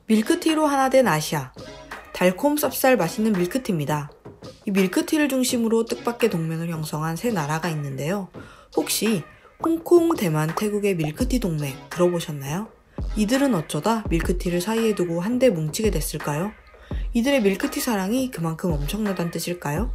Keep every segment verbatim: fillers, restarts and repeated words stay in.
밀크티로 하나 된 아시아. 달콤 쌉쌀 맛있는 밀크티입니다. 이 밀크티를 중심으로 뜻밖의 동맹을 형성한 세 나라가 있는데요. 혹시 홍콩, 대만, 태국의 밀크티 동맹 들어보셨나요? 이들은 어쩌다 밀크티를 사이에 두고 한데 뭉치게 됐을까요? 이들의 밀크티 사랑이 그만큼 엄청나다는 뜻일까요?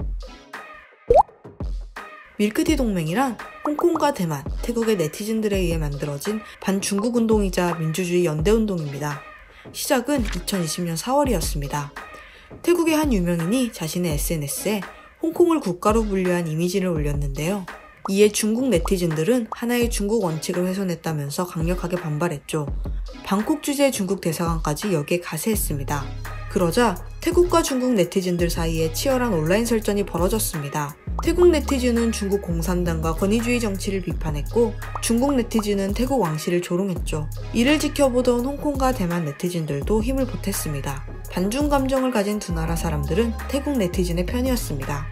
밀크티 동맹이란 홍콩과 대만, 태국의 네티즌들에 의해 만들어진 반중국 운동이자 민주주의 연대 운동입니다. 시작은 이천이십 년 사월이었습니다. 태국의 한 유명인이 자신의 에스엔에스에 홍콩을 국가로 분류한 이미지를 올렸는데요. 이에 중국 네티즌들은 하나의 중국 원칙을 훼손했다면서 강력하게 반발했죠. 방콕 주재 중국 대사관까지 여기에 가세했습니다. 그러자 태국과 중국 네티즌들 사이에 치열한 온라인 설전이 벌어졌습니다. 태국 네티즌은 중국 공산당과 권위주의 정치를 비판했고 중국 네티즌은 태국 왕실을 조롱했죠. 이를 지켜보던 홍콩과 대만 네티즌들도 힘을 보탰습니다. 반중 감정을 가진 두 나라 사람들은 태국 네티즌의 편이었습니다.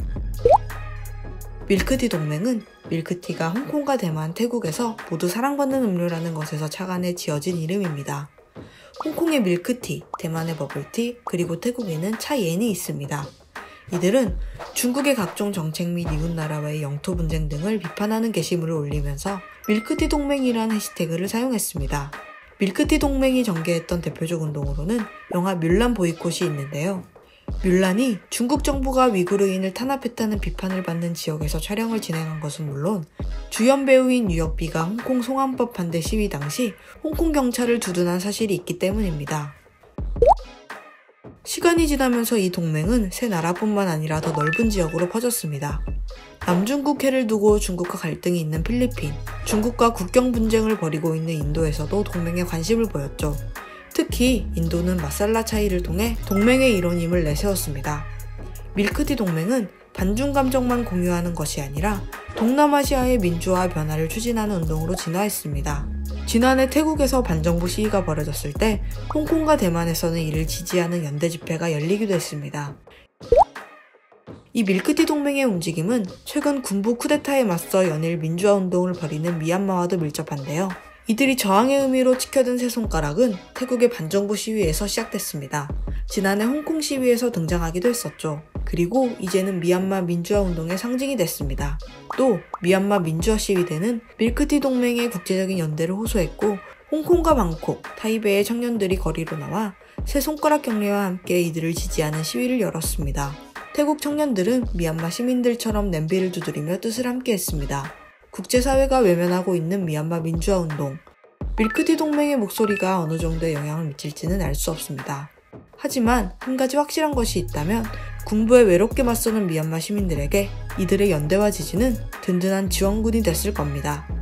밀크티 동맹은 밀크티가 홍콩과 대만, 태국에서 모두 사랑받는 음료라는 것에서 착안해 지어진 이름입니다. 홍콩의 밀크티, 대만의 버블티, 그리고 태국에는 차옌이 있습니다. 이들은 중국의 각종 정책 및 이웃나라와의 영토 분쟁 등을 비판하는 게시물을 올리면서 밀크티 동맹이란 해시태그를 사용했습니다. 밀크티 동맹이 전개했던 대표적 운동으로는 영화 뮬란 보이콧이 있는데요. 뮬란이 중국 정부가 위구르인을 탄압했다는 비판을 받는 지역에서 촬영을 진행한 것은 물론 주연 배우인 뉴욕비가 홍콩 송환법 반대 시위 당시 홍콩 경찰을 두둔한 사실이 있기 때문입니다. 시간이 지나면서 이 동맹은 세 나라뿐만 아니라 더 넓은 지역으로 퍼졌습니다. 남중국해를 두고 중국과 갈등이 있는 필리핀, 중국과 국경 분쟁을 벌이고 있는 인도에서도 동맹에 관심을 보였죠. 특히 인도는 마살라 차이를 통해 동맹의 일원임을 내세웠습니다. 밀크티 동맹은 반중 감정만 공유하는 것이 아니라 동남아시아의 민주화 변화를 추진하는 운동으로 진화했습니다. 지난해 태국에서 반정부 시위가 벌어졌을 때 홍콩과 대만에서는 이를 지지하는 연대 집회가 열리기도 했습니다. 이 밀크티 동맹의 움직임은 최근 군부 쿠데타에 맞서 연일 민주화 운동을 벌이는 미얀마와도 밀접한데요. 이들이 저항의 의미로 치켜든 세 손가락은 태국의 반정부 시위에서 시작됐습니다. 지난해 홍콩 시위에서 등장하기도 했었죠. 그리고 이제는 미얀마 민주화 운동의 상징이 됐습니다. 또 미얀마 민주화 시위대는 밀크티 동맹의 국제적인 연대를 호소했고 홍콩과 방콕, 타이베이의 청년들이 거리로 나와 세 손가락 경례와 함께 이들을 지지하는 시위를 열었습니다. 태국 청년들은 미얀마 시민들처럼 냄비를 두드리며 뜻을 함께 했습니다. 국제사회가 외면하고 있는 미얀마 민주화 운동. 밀크티 동맹의 목소리가 어느 정도의 영향을 미칠지는 알 수 없습니다. 하지만 한 가지 확실한 것이 있다면 군부에 외롭게 맞서는 미얀마 시민들에게 이들의 연대와 지지는 든든한 지원군이 됐을 겁니다.